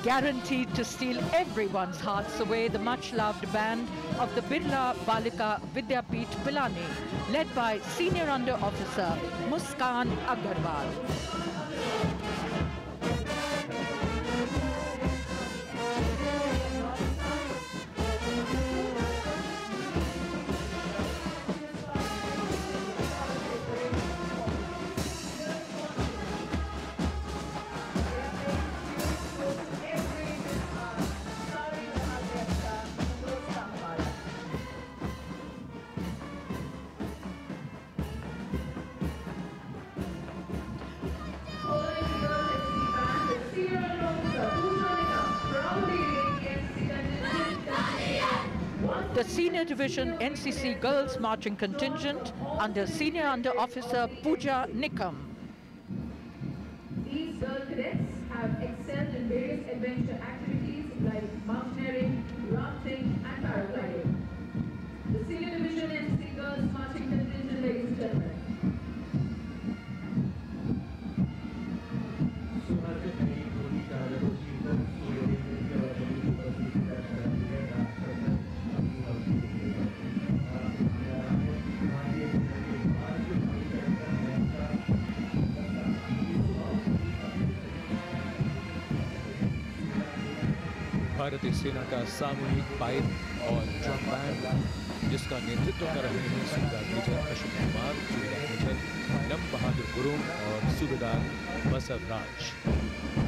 guaranteed to steal everyone's hearts away, the much-loved band of the Birla Balika Vidyapith Pilani, led by Senior Under Officer Muskan Aggarwal. The Senior Division NCC Girls Marching Contingent under Senior Under Officer Pooja Nikam. These girl cadets have excelled in various adventure activities like mountaineering, rafting and paragliding. The Senior Division NCC Girls Marching Contingent, ladies and gentlemen. भारतीय सेना का सामूहिक pipe और drum band, जिसका नेतृत्व कर रहे हैं सूबेदार मेजर अशोक कुमार, सूबेदार मेजर नम बहादुर गुरुंग और सूबेदार बसव राज।